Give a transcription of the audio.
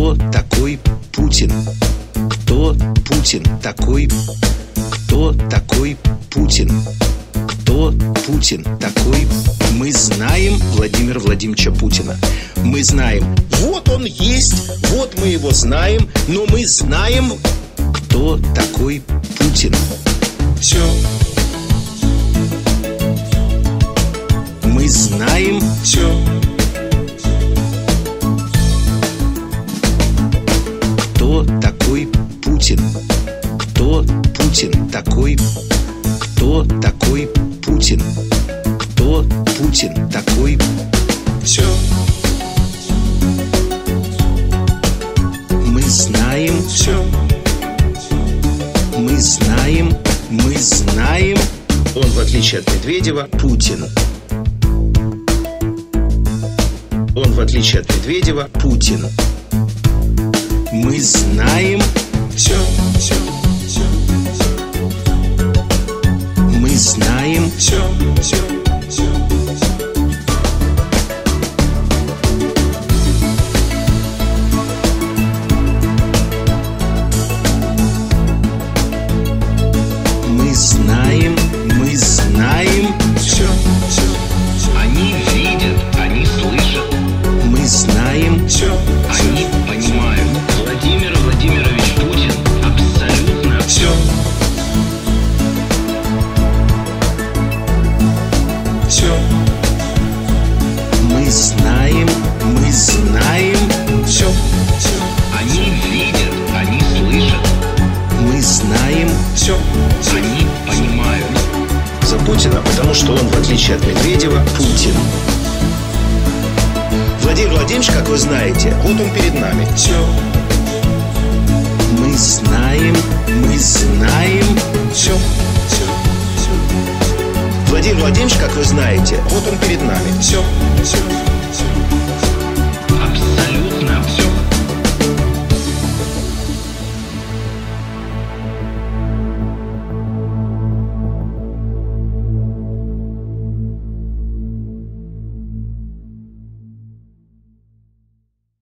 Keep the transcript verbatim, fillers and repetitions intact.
Кто такой Путин? Кто Путин такой? Кто такой Путин? Кто Путин такой? Мы знаем Владимира Владимировича Путина. Мы знаем, вот он есть, вот мы его знаем, но мы знаем, кто такой Путин. Все. Мы знаем все. Кто такой Путин? Кто Путин такой? Кто такой Путин? Кто Путин такой? Все. Мы знаем все. Мы знаем, мы знаем. Он, в отличие от Медведева, Путин. Он, в отличие от Медведева, Путин. Мы знаем все, все, все. Мы знаем все, все, все. Мы знаем, мы знаем все, все, все. Они видят, они слышат. Мы знаем все, они понимают. Владимир Владимирович Путин абсолютно все. Все. Мы знаем, мы знаем все, все. Они видят, они слышат. Мы знаем все, они понимают. За Путина, потому что он, в отличие от Медведева, Путин. Владимир Владимирович, как вы знаете, вот он перед нами. Все. Мы знаем, мы знаем все, все, все. Владимир Владимирович, как вы знаете, вот он перед нами. Все, все, все. Абсолютно.